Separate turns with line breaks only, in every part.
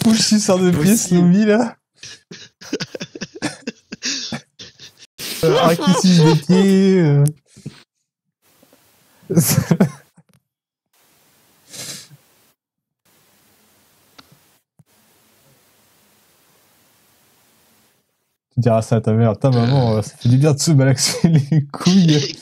push il sort de pied Slowly là. Acquisition des pieds. Tu diras ça à ta mère. Ta maman, ça fait du bien de se malaxer les couilles.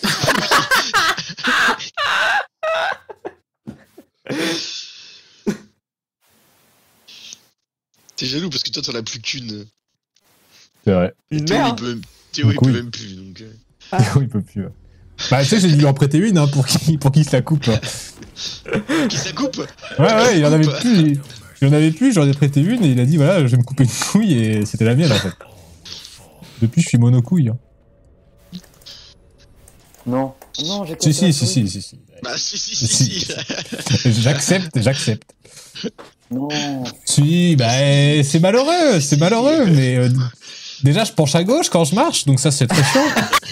T'es jaloux parce que toi t'en as plus qu'une.
C'est vrai.
Une
Théo
merde.
il peut même plus donc.
Théo il peut plus. Ouais. Bah tu sais j'ai dû lui en prêter une hein, pour qu'il se la coupe. Hein.
Qui ça coupe?
Ouais il en avait plus. Il en avait plus, j'en ai prêté une et il a dit voilà je vais me couper une couille et c'était la mienne en fait. Depuis je suis monocouille. Hein.
Non, non, j'ai
Si.
Bah si.
J'accepte.
Non.
Si, bah c'est malheureux, mais déjà je penche à gauche quand je marche, donc ça c'est très chiant.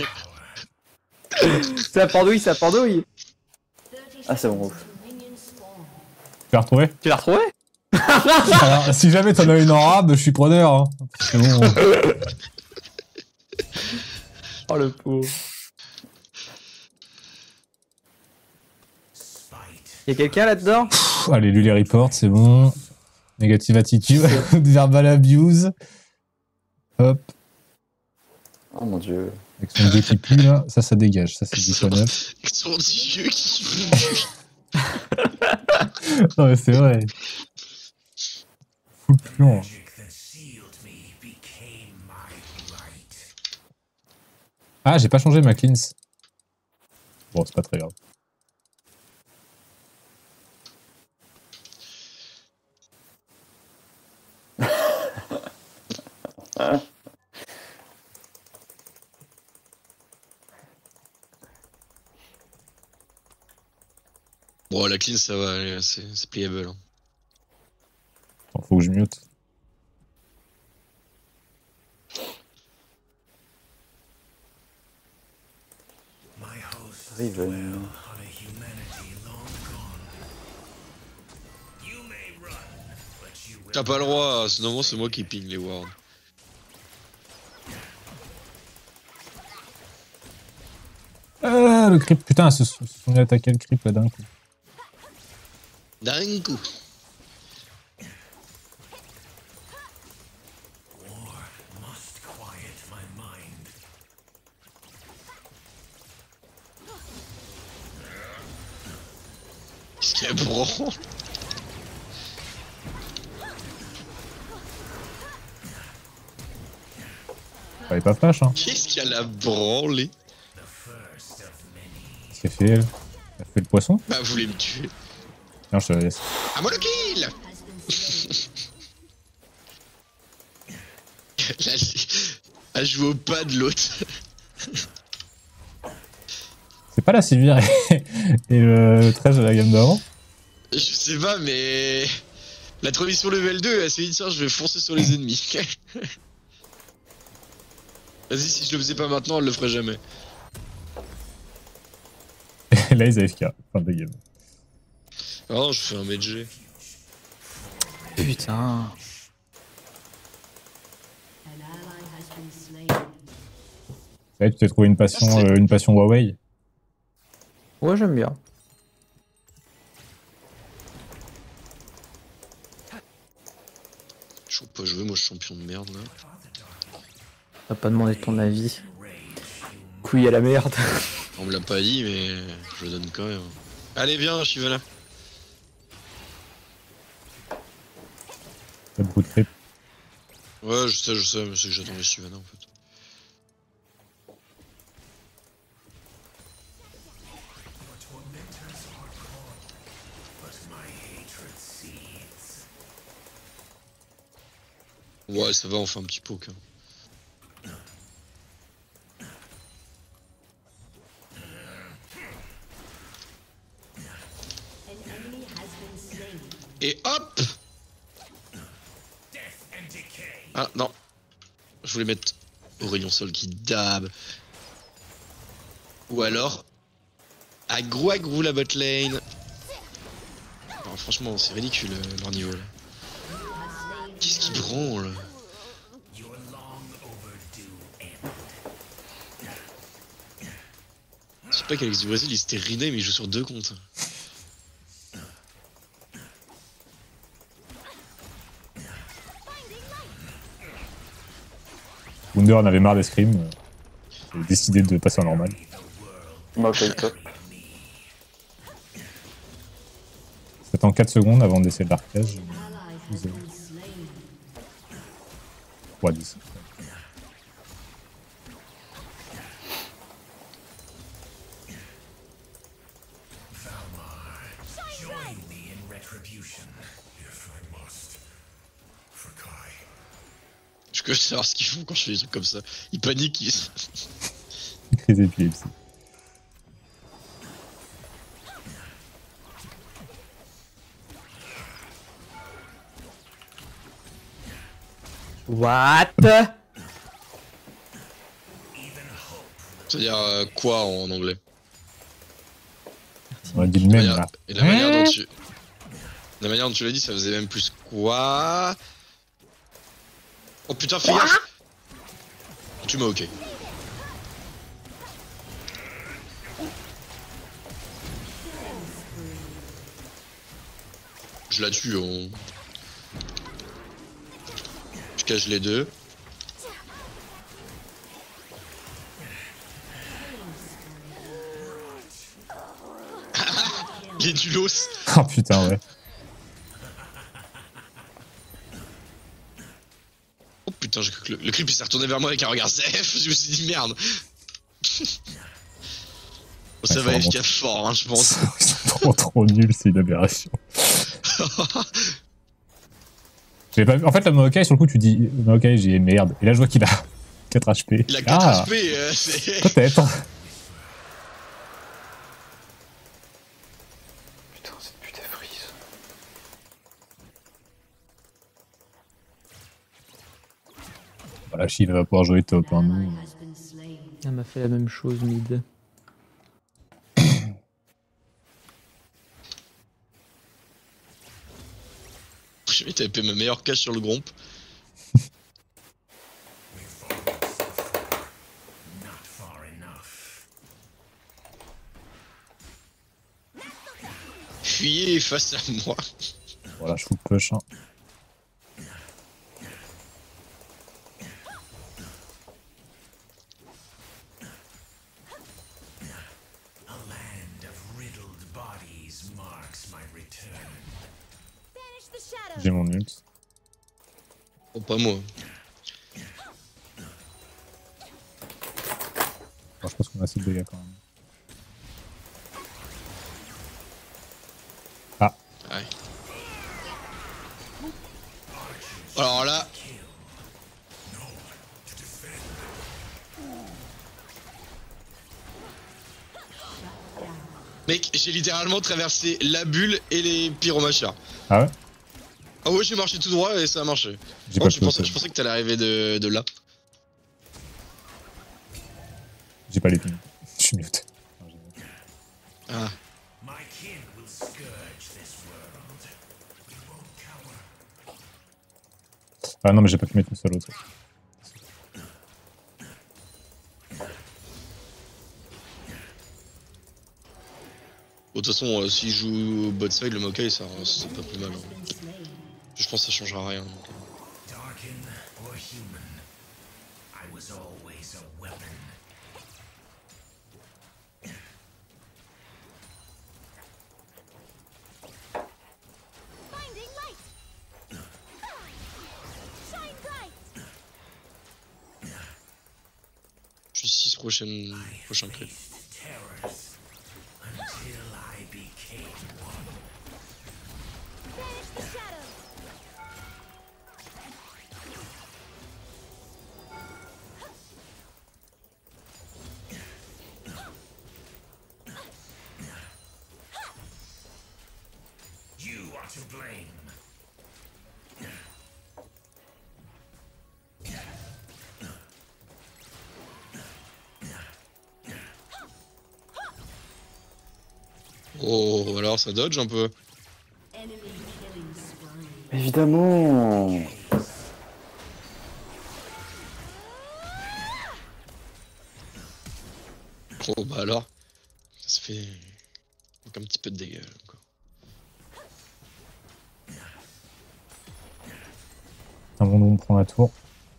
Ça pendouille.
Ah, c'est bon.
Tu l'as retrouvé?
Tu l'as retrouvé?
Alors, si jamais t'en as une en rab, je suis preneur. Hein. C'est bon.
Oh le pauvre. Y'a quelqu'un là-dedans?
Allez, lui les reports, c'est bon. Negative attitude, verbal abuse. Hop.
Oh mon dieu.
Avec son dieu qui pue là, ça dégage, ça c'est 10/9.
Son dieu qui pue.
Non mais c'est vrai. Full puant. Ah, j'ai pas changé ma cleanse. Bon, c'est pas très grave.
Bon, la clean ça va, allez, c'est pliable. Hein.
Attends, faut que je mute.
Riven.
T'as pas le droit, sinon c'est moi qui ping les wards.
Le creep, putain, ils se sont mis à attaquer le creep là d'un coup.
D'un coup. Qu'est-ce qu'il y a branle?
Fallait pas flash, hein.
Qu'est-ce qu'il y a la branlée?
Qu'est-ce qu'elle fait, elle? Elle fait le poisson?
Bah, vous voulez me tuer.
Non, je te la laisse.
À moi le kill! Là, à jouer au pas de l'autre.
C'est pas la Sylvie et le 13 de la gamme d'avant?
Je sais pas, mais. La transition level 2, elle s'est dit, tiens, je vais foncer sur les ennemis. Vas-y, si je le faisais pas maintenant, elle le ferait jamais.
Et là, ils AFK, fin de game.
Oh, je fais un MG.
Putain.
Ça y est, tu t'es trouvé une passion Huawei?
Ouais, j'aime bien.
Je peux pas jouer, moi je suis champion de merde là.
T'as pas demandé ton avis. Couille à la merde.
On me l'a pas dit, mais je le donne quand même. Allez, viens, Shivana.
Pas beaucoup de creep.
Ouais, je sais, mais c'est que j'attendais Shivana en fait. Ouais, ça va, on fait un petit poke. Hein. Et hop! Ah non. Je voulais mettre au rayon sol qui dab. Ou alors aggro la bot lane. Non, franchement, c'est ridicule leur niveau là. qui branle. Je sais pas qu'Alex du Brésil il s'était ridé mais il joue sur 2 comptes.
Wunder en avait marre d'escrime. Il a décidé de passer en normal.
Ok, top.
J'attends 4 secondes avant d'essayer de l'arcage. 3-10.
Je veux savoir ce qu'ils font quand je fais des trucs comme ça. Ils paniquent.
Crise d'épilepsie.
What?
C'est-à-dire quoi en anglais?
On a dit le même là.
Et la manière dont tu... La manière dont tu l'as dit, ça faisait même plus quoi? Oh putain, fais gaffe! Tu m'as ok. Je la tue, on... Je cache les deux. Les dulos.
Oh putain, ouais.
Oh putain, j'ai cru que le clip il s'est retourné vers moi avec un regard CF. Je me suis dit merde. Bon, ça va FK fort, hein, je pense.
Ils sont trop nuls, c'est une aberration. Pas... En fait, la Maokai, sur le coup, tu dis Maokai, j'ai merde. Et là, je vois qu'il a 4 HP.
Il a 4 HP, c'est...
Peut-être.
Putain, cette pute est frise.
Voilà, Shiv va pouvoir jouer top 1 nous.
Elle m'a fait la même chose, mid.
Je vais taper ma meilleure cache sur le gromp. Fuyez face à moi.
Voilà, je fous le push. Hein. J'ai mon ult.
Oh, pas moi.
Alors, je pense qu'on a assez de dégâts quand même. Ah.
Ouais. Alors là... Mec, j'ai littéralement traversé la bulle et les pyromachas.
Ah ouais?
Ah ouais, j'ai marché tout droit et ça a marché.
J'ai
Oh,
pas
je pensais que t'allais arriver de là.
J'ai pas les pings. Je suis mute.
Ah.
Ah non, mais j'ai pas pu mettre une seule autre.
Bon, de toute façon, s'il joue bot side, le Maokai, ça c'est pas plus mal. Hein. Je pense que ça changera rien. Je suis 6 prochain crit. Oh, alors ça dodge un peu.
Évidemment.
Oh bah alors, ça fait donc un petit peu de dégâts quoi.
Un bon on prend la tour.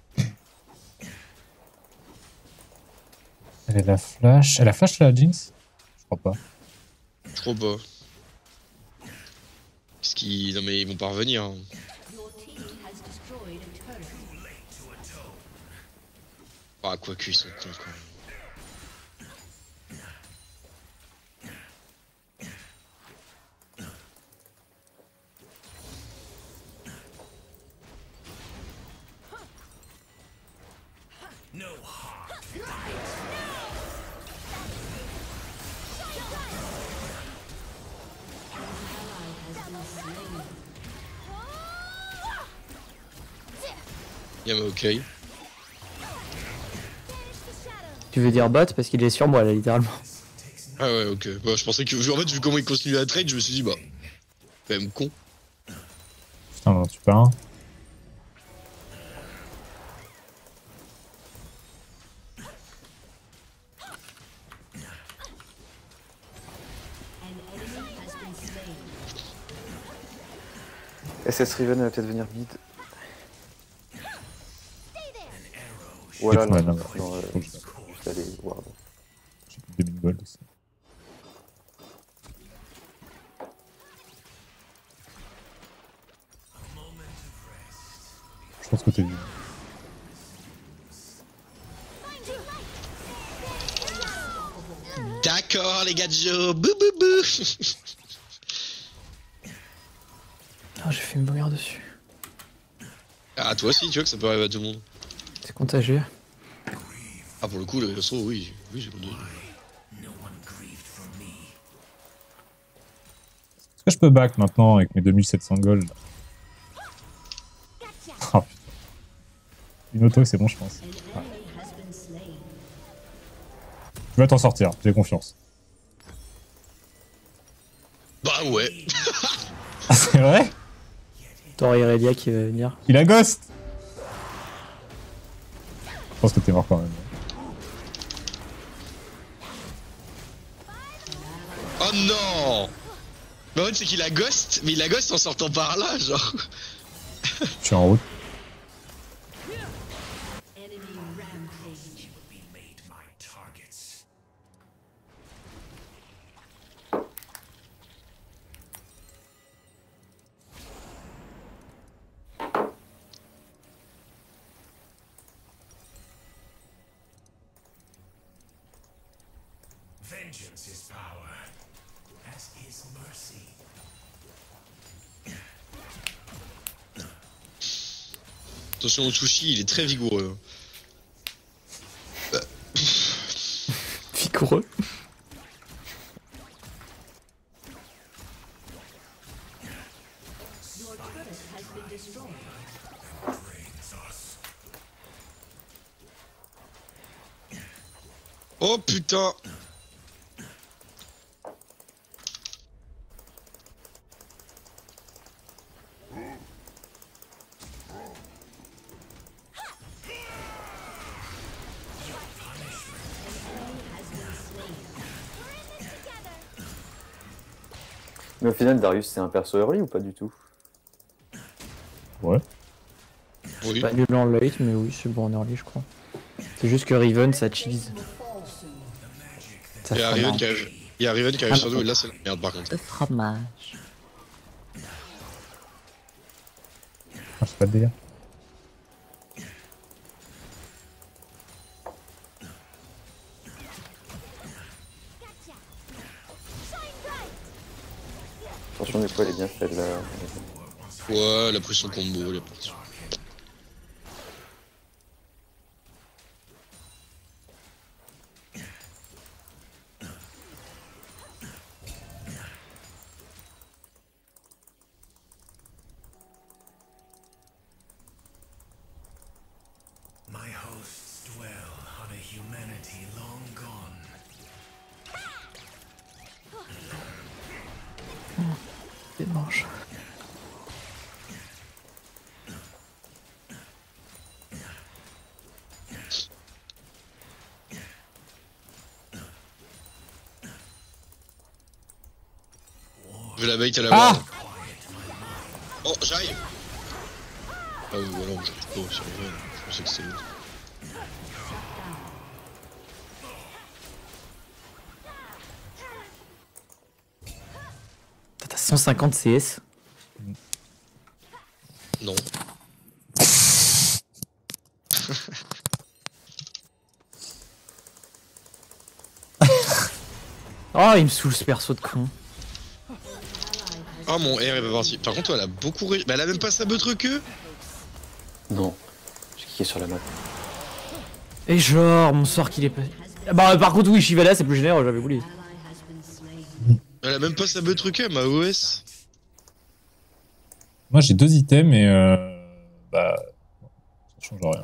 Elle est la flash. Elle a flash la Jinx? Je crois pas.
Je crois pas. Qu'est-ce qui... Non mais ils vont pas revenir. Hein. Ah quoi qu'ils sont cons quoi. Yama ok.
Tu veux dire bot parce qu'il est sur moi là littéralement.
Ah ouais ok. Bah, je pensais que... En fait vu comment il continue à trade, je me suis dit bah... Quand même con.
Putain, on en tue pas un.
SS Riven va peut-être venir mid. Voilà,
Ouais,
là,
non,
non,
faut que je-
juste aller ward.
J'ai plus de 2000 gold aussi. Je pense que t'es vu.
D'accord les gars de Joe. Bouh bouh bouh.
Ah, j'ai fait une bouillir dessus.
Ah toi aussi tu vois que ça peut arriver à tout le monde.
C'est contagieux.
Ah pour le coup le saut oui. Oui j'ai compris.
Est-ce que je peux back maintenant avec mes 2700 gold? Oh putain. Une auto c'est bon je pense. Ah. Tu vas t'en sortir, j'ai confiance.
Bah ouais.
Ah c'est vrai?
T'auras Irelia qui va venir.
Il a ghost! Je pense que t'es mort quand même.
Oh non. Mais en fait c'est qu'il a ghost, mais il a ghost en sortant par là genre.
Je suis en route.
Vengeance is power, as is mercy.
Attention au sushi, il est très vigoureux.
Vigoureux.
Oh putain.
Mais au final, Darius, c'est un perso early ou pas du tout?
Ouais.
Oui.
Pas nul en late, mais oui, c'est bon en early, je crois. C'est juste que Riven, ça cheese. Ça
Il y a
fromage.
Riven qui arrive. Il y a Riven qui arrive sur nous et là c'est la merde par contre.
Le fromage.
Ah, c'est pas de délire.
Attention, des fois, elle est bien faite là.
Ouais, elle a pris son combo, elle est partie.
My hosts dwell on a humanity long gone.
Des manches.
Je vais la bait à la
Ah
ward. Oh, j'arrive. Ah oui, voilà, on j'arrive pas sur le vrai. Je pensais que c'était l'autre.
T'as 150 CS.
Non.
Oh, il me saoule ce perso de con.
Ah, mon R est pas parti. Par contre, elle a beaucoup réussi. Bah, elle a même pas sa beutre queue.
Non. J'ai cliqué sur la map.
Et genre, mon sort qu'il est pas. Ah bah, par contre, oui, Shivala, c'est plus généreux, j'avais oublié.
Elle a même pas sa beutre queue, ma OS.
Moi j'ai 2 items et bah ça change rien.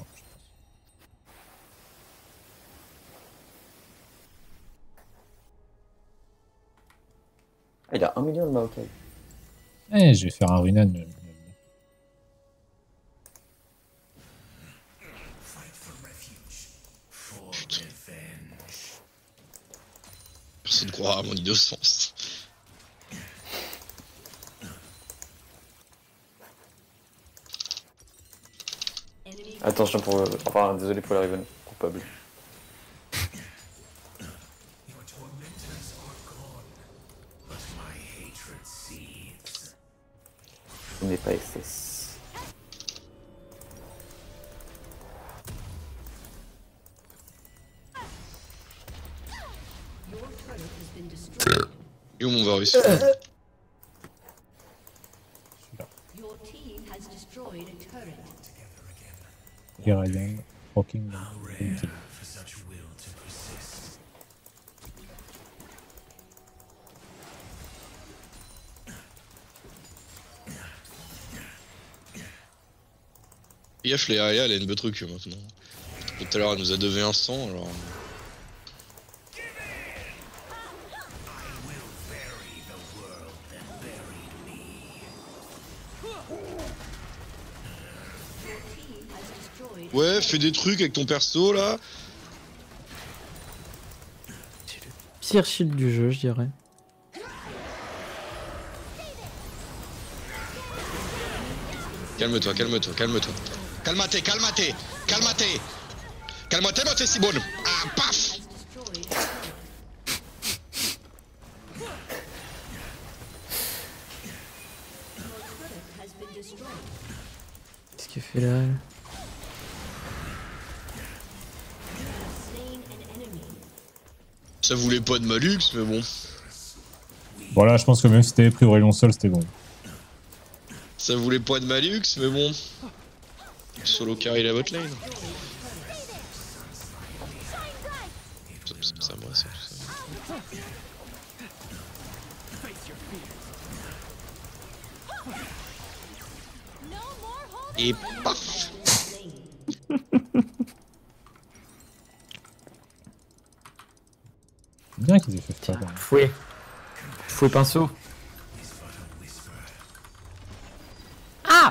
Ah, il a 1 million de Maokai.
Eh, je vais faire un Runan.
Personne ne croira à mon innocence.
Attention pour... Enfin, désolé pour la Riven. Coupable.
Your tormentors are gone, but my hatred seethes.
Il n'est pas SS.
Et où mon Varus?
Your team has destroyed a turret.
Here I am, rocking.
For such will to persist.
Yaf, Léa, elle a une beutre queue maintenant. Tout à l'heure, elle nous a 2v100, alors. Ouais, fais des trucs avec ton perso là.
Pire shield du jeu, je dirais.
Calme-toi, calme-toi, calme-toi. Calmate, calmate, calmate. Calmate, no te si bon. Ah, paf.
Qu'est-ce qu'il fait là?
Ça voulait pas de Malux, mais bon.
Voilà, je pense que même si t'avais pris Aurélien seul, c'était bon.
Ça voulait pas de Malux, mais bon. Solo carry la botlane. Ça moi, ça, tout ça. Et paf.
Bien qu'ils aient fait ça. Quand même.
Fouet. Fouet pinceau. Ah!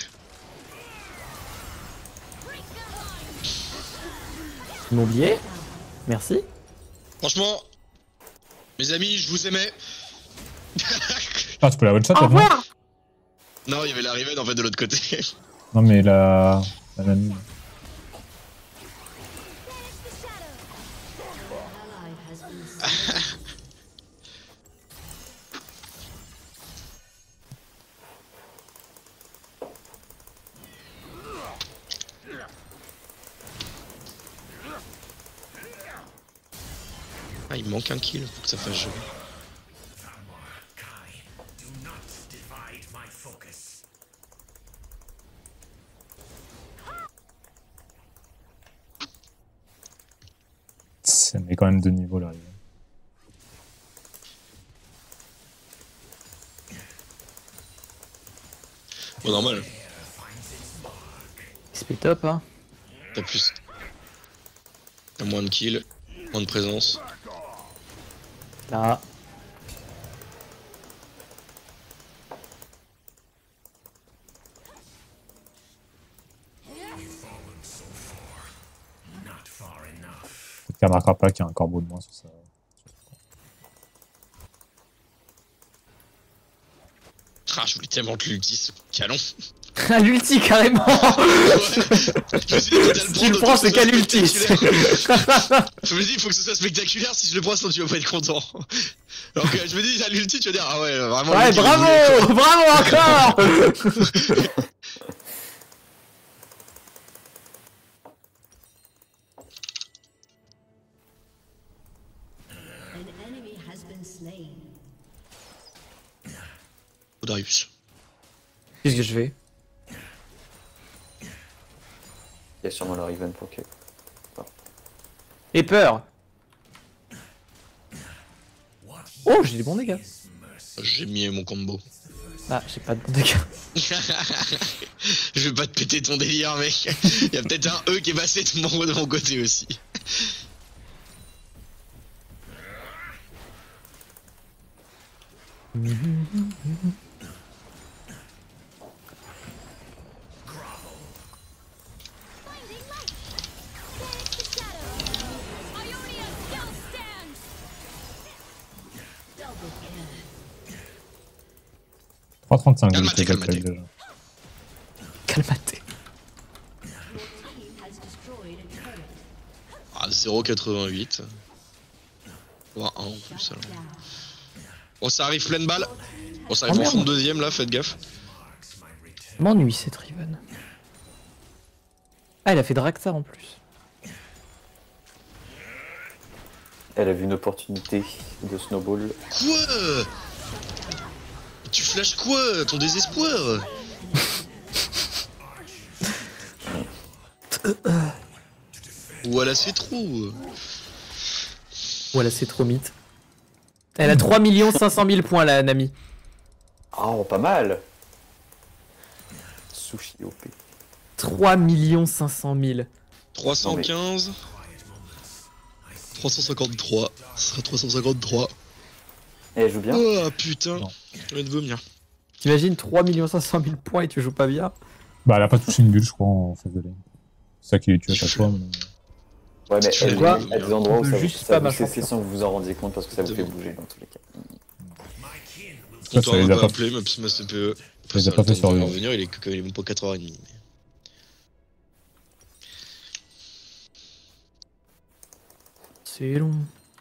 Ils m'ont oublié? Merci.
Franchement, mes amis, je vous aimais.
Ah, tu peux la one shot
Au
maintenant?
revoir!
Non, il y avait la Riven en fait de l'autre côté.
Non, mais la mamie.
Ah, il me manque un kill pour que ça fasse joli.
Kai, do not divide my focus.
Ça met quand même 2 niveaux là.
Bon, normal.
XP top, hein.
T'as plus. T'as moins de kills, moins de présence.
Ah.
Not far enough.
Peut-être qu'elle remarquera pas qu'il y a un corbeau de moins sur ça.
Ah, je voulais tellement que l'ulti ce canon.
Ah, l'ulti, carrément.
Si
tu le prends, c'est qu'à l'ulti.
Je me dis, il faut que ce soit spectaculaire, si je le prends, sinon tu vas pas être content. Alors que je me dis, à l'ulti, tu vas dire, ah ouais, vraiment.
Ouais, bravo, bravo encore.
An enemy has been slain.
Darius.
Qu'est-ce que je fais?
Il y a sûrement le Riven pour que.
Et peur. Oh, j'ai des bons dégâts.
J'ai mis mon combo.
Ah, j'ai pas de bons dégâts.
Je vais pas te péter ton délire, mec. Il y a peut-être un E qui est passé de mon côté aussi.
Double kill.
3,35
Calmate, calmate.
déjà.
Calmate.
Team has destroyed a turret.
Ah, 0,88. Voire 1 en plus alors. Bon, ça arrive pleine balle. Bon, ça arrive en fond de deuxième là, faites gaffe.
M'ennuie cette Riven. Ah, il a fait Draktar en plus.
Elle a vu une opportunité de snowball.
Quoi? Tu flashes quoi? Ton désespoir? Voilà, c'est trop.
Voilà, c'est trop mythe. Elle a 3 500 000 points, la Nami.
Oh, pas mal. Sushi OP.
3 500 000.
315. 353. Ce sera 353.
Et elle joue bien.
Oh putain.
Non.
Je vais te vomir.
T'imagines 3 500 000 points et tu joues pas bien?
Bah, elle a pas touché une bulle, je crois, en phase de lane. C'est ça qui les tue à chaque fois. Mais...
Ouais, mais
Tu
elle
vois,
joue à des endroits
on
où
peut
ça,
juste
ça
pas
vous
ma
cesse
champion.
sans que vous vous en rendiez compte parce que ça vous fait bouger dans tous les cas.
Ça,
Toi,
ça les
on
a
va
pas
appeler ma CPE.
Ça les a pas fait sur lui.
revenir, il est quand même pas 4h30. Mais...
C'est long.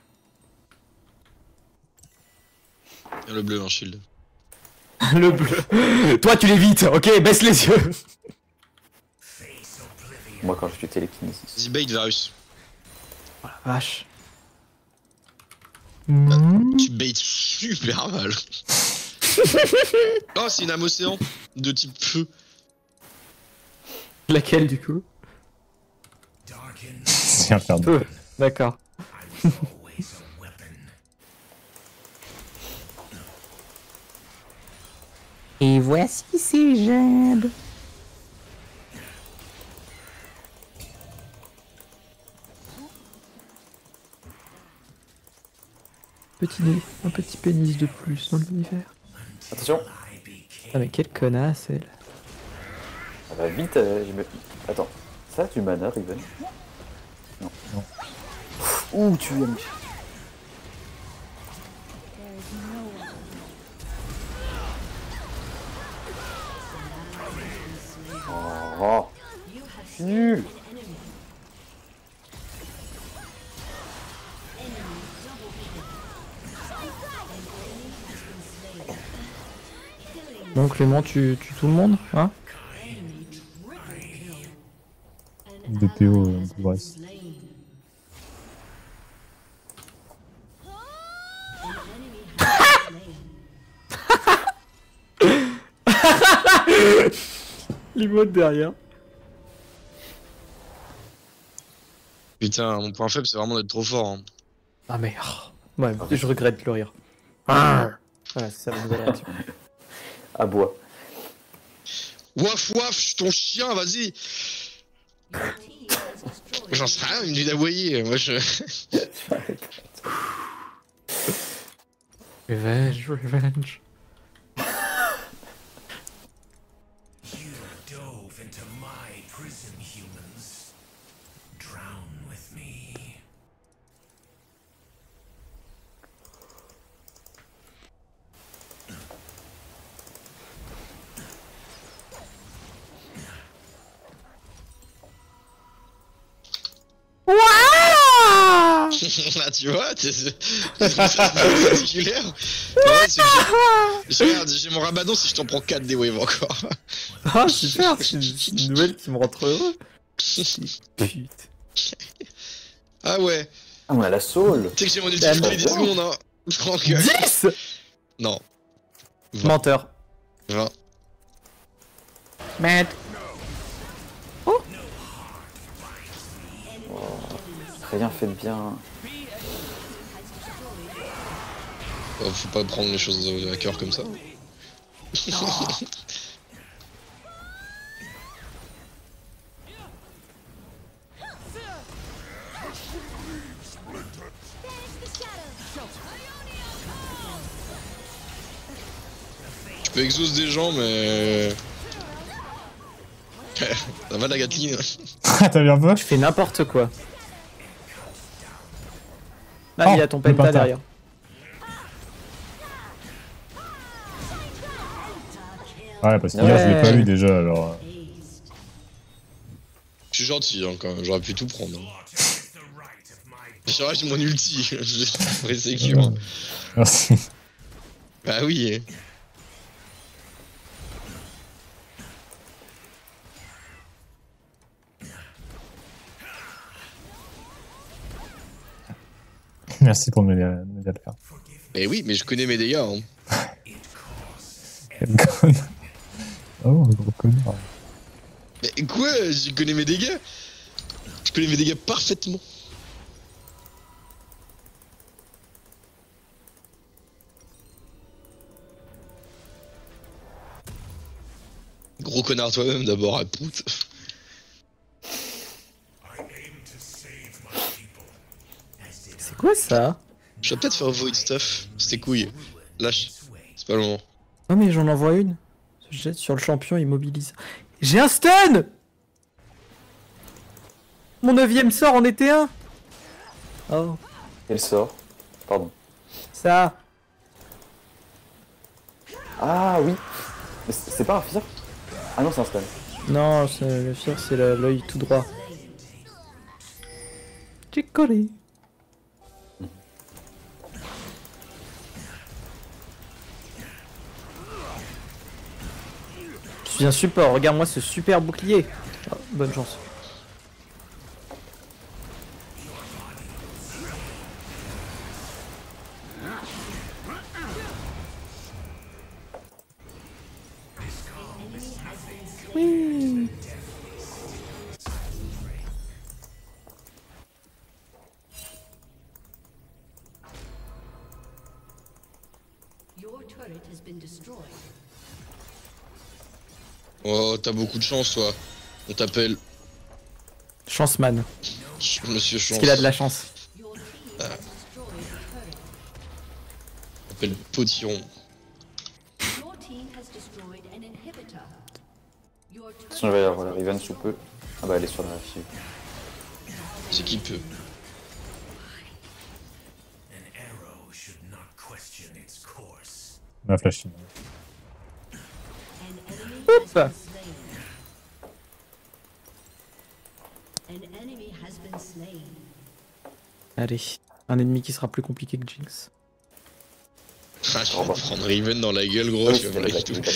Le bleu, un shield.
Le bleu. Toi, tu l'évites, ok? Baisse les yeux.
Moi, quand je suis télékinésis.
Vas-y, bait Varus.
Vache.
Tu bait super mal. Oh, c'est une âme océan de type feu.
Laquelle, du coup?
C'est infernal.
Peu. D'accord. Et voici ces jambes. Petit nez, un petit pénis de plus dans l'univers.
Attention.
Ah mais quelle connasse elle.
Ça va vite. Attends. Ça a du mana, Riven? Non.
Non.
Ouh, tu aimes. Oh, nul.
Bon Clément, tu tues tout le monde, hein?
DPO, Brest.
L'emote derrière.
Putain, mon point faible, c'est vraiment d'être trop fort. Hein.
Ah mais... Ouais, je regrette le rire. Voilà, c'est ça ma nouvelle réaction.
À bois.
Waf waf, je suis ton chien, vas-y. J'en sais rien, il me dit d'aboyer. Moi, je...
Revenge, revenge.
You dove into my prison, humans. Drown with me.
Ah, tu vois, c'est particulière. Ouais, j'ai mon rabaddon si je t'en prends 4 des waves encore.
Ah, super, c'est une nouvelle qui me rend trop heureux. Putain.
Ah ouais,
Ah, on a la soul.
tu sais que j'ai mon ulti
Ah,
toutes les 10
non.
secondes, hein. Tranquille.
10
Non. 20.
Menteur.
20.
Merde.
Rien fait de bien.
Faut pas prendre les choses à cœur comme ça. Je peux exauce des gens, mais... Ça va la Gatling.
T'as bien peur?
Tu fais n'importe quoi. Ah,
Oh,
il y a ton
le
penta
penta.
derrière.
Ouais, parce qu'hier,
Ouais.
je l'ai pas eu déjà, alors...
Je suis gentil, hein, quand même. J'aurais pu tout prendre. J'ai mon ulti. Je ferai sécure.
Merci.
Bah oui.
Merci pour m'aider à le faire.
Mais oui, mais je connais mes dégâts. Hein.
Quel connard. Oh, gros connard.
Mais quoi? Je connais mes dégâts. Je connais mes dégâts parfaitement. Gros connard toi-même d'abord à pout.
C'est quoi ça?
Je vais peut-être faire void stuff. C'était couille. Lâche. C'est pas le moment.
Oh mais j'en envoie une. Je jette sur le champion, immobilise. J'ai un stun! Mon 9ème sort en était un. Oh,
Elle sort. Pardon.
ça.
Ah oui. Mais c'est pas un fear? Ah non, c'est un stun.
Non, le fear c'est l'œil tout droit. J'ai collé. Je suis un support, regarde-moi ce super bouclier. Ah, bonne chance. Oui.
Your turret has been destroyed.
Oh, t'as beaucoup de chance, toi. On t'appelle
Chanceman.
Monsieur Chance.
Parce qu'il a de la chance.
Your team has destroyed a turret.
On t'appelle Potiron.
Your team has destroyed an inhibitor. Your turret
Sinon, il va y avoir la Riven sous peu. Ah bah, elle est sur la fille.
C'est qui peut.
An arrow should not question its course.
Ma flash.
an enemy
Oups.
has been slain. An enemy has been slain.
Allez, un ennemi qui sera plus compliqué que Jinx.
Ah, je vais te prendre Riven dans la gueule, gros.
Oui,
Tu vas
c'est
me
la
tout.
blague,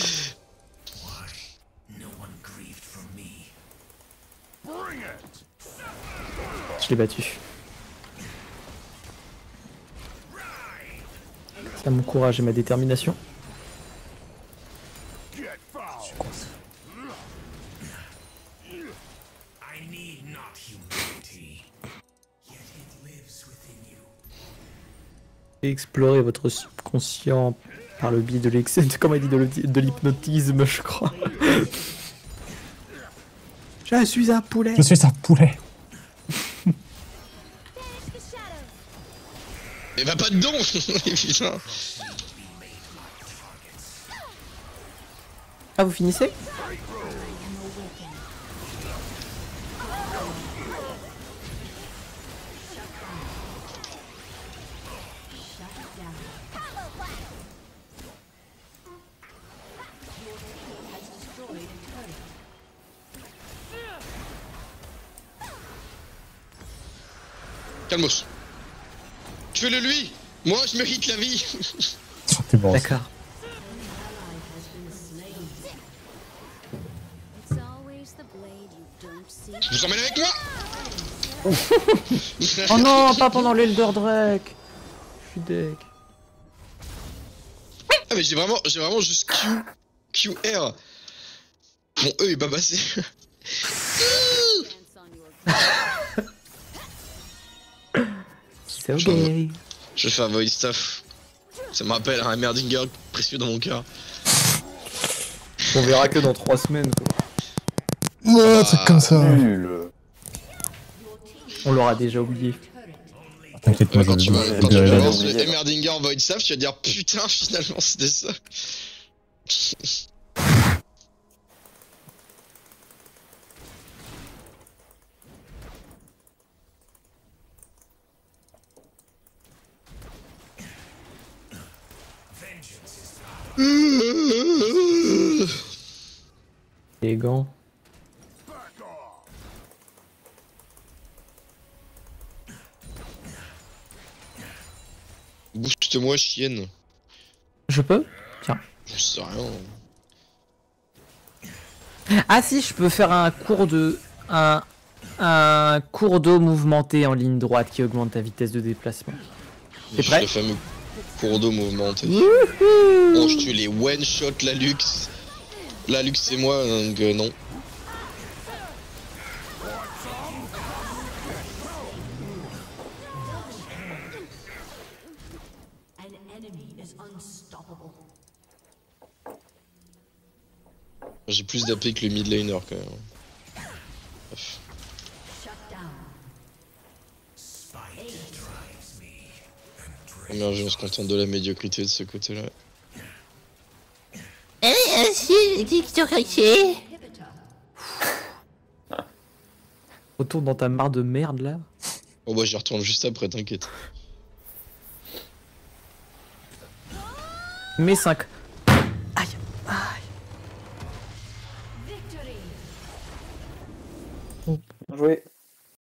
No one grieved for me.
Je l'ai battu. C'est à mon courage et ma détermination.
I need not humanity. Yet it lives within you.
Explorer votre subconscient par le biais de comment il dit de l'hypnotisme, je crois. Je suis un poulet.
Je suis un poulet.
Mais va pas dedans. Putain.
Ah, vous finissez?
Calmos. Tuez-le lui. Moi, je mérite la vie.
T'es bon.
D'accord.
It's always the blade you don't see.
Je vous emmène avec moi.
Oh non, pas pendant l'Elder Drake. Je suis deck.
Ah mais j'ai vraiment juste QR. Mon E est pas passé.
Dance on your
C'est ok.
Je fais un voice staff. Ça me rappelle un Merdinger précieux dans mon cœur.
On verra que dans 3 semaines, quoi.
Ouais, truc comme ça.
Nul.
On l'aura déjà oublié.
T'inquiète pas,
Quand tu vas
je
quand tu
vais
vas
aller.
lancer le Merdinger en voice staff, tu vas dire putain finalement c'était ça.
Les gants.
Booste-moi chienne.
Je peux? Tiens.
Je sais rien.
Ah si, je peux faire un cours de... Un cours d'eau mouvementé en ligne droite qui augmente ta vitesse de déplacement. T'es prêt?
Le fameux cours d'eau mouvementé. Bon, je tue les one shot la luxe. La luxe c'est moi donc non.
an enemy is unstoppable.
J'ai plus d'AP que le mid laner quand même. Bref.
Shut down.
Oh merde, on se contente de la médiocrité de ce côté-là.
Inhibitor.
Retourne dans ta mare de merde là.
Oh bah j'y retourne juste après, t'inquiète.
Mais 5. Aïe. Aïe.
Victory.
Bien joué.